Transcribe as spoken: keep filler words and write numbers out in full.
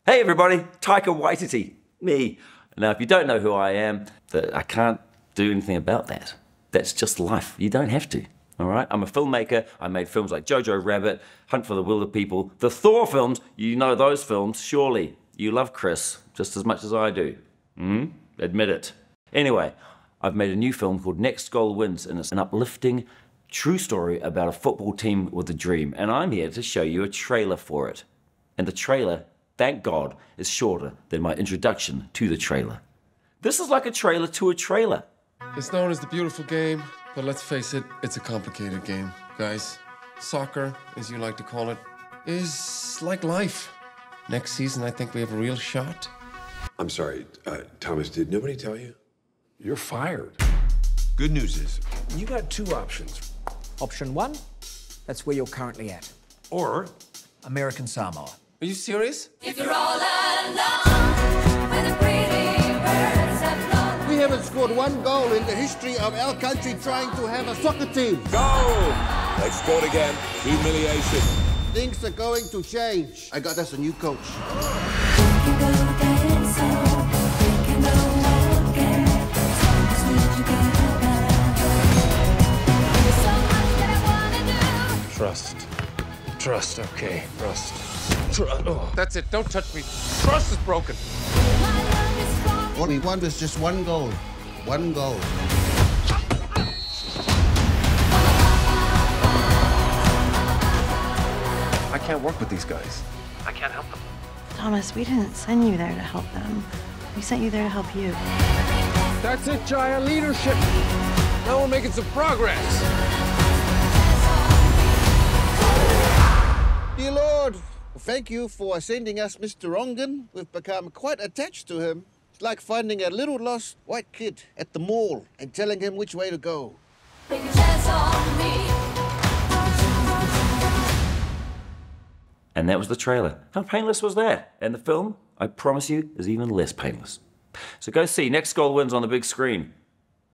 Hey everybody, Taika Waititi, me. Now if you don't know who I am, I can't do anything about that. That's just life, you don't have to, all right? I'm a filmmaker, I made films like Jojo Rabbit, Hunt for the Wilder People, the Thor films, you know those films, surely. You love Chris just as much as I do, hmm? Admit it. Anyway, I've made a new film called Next Goal Wins, and it's an uplifting, true story about a football team with a dream, and I'm here to show you a trailer for it. And the trailer, thank God, is shorter than my introduction to the trailer. This is like a trailer to a trailer. It's known as the beautiful game, but let's face it, it's a complicated game, guys. Soccer, as you like to call it, is like life. Next season, I think we have a real shot. I'm sorry, uh, Thomas, did nobody tell you? You're fired. Good news is, you got two options. Option one, that's where you're currently at. Or American Samoa. Are you serious? If you're all alone, when the pretty birds have flown. We haven't scored one goal in the history of our country trying to have a soccer team. go! They scored again. Humiliation. Things are going to change. I got us a new coach. Trust. Trust, okay. Trust. Trust. Oh, that's it. Don't touch me. Trust is broken. What we want is just one goal. One goal. I can't work with these guys. I can't help them. Thomas, we didn't send you there to help them. We sent you there to help you. That's it, Jaya. Leadership. Now we're making some progress. Dear Lord, thank you for sending us Mister Rongan. We've become quite attached to him. It's like finding a little lost white kid at the mall and telling him which way to go. And that was the trailer. How painless was that? And the film, I promise you, is even less painless. So go see Next Goal Wins on the big screen.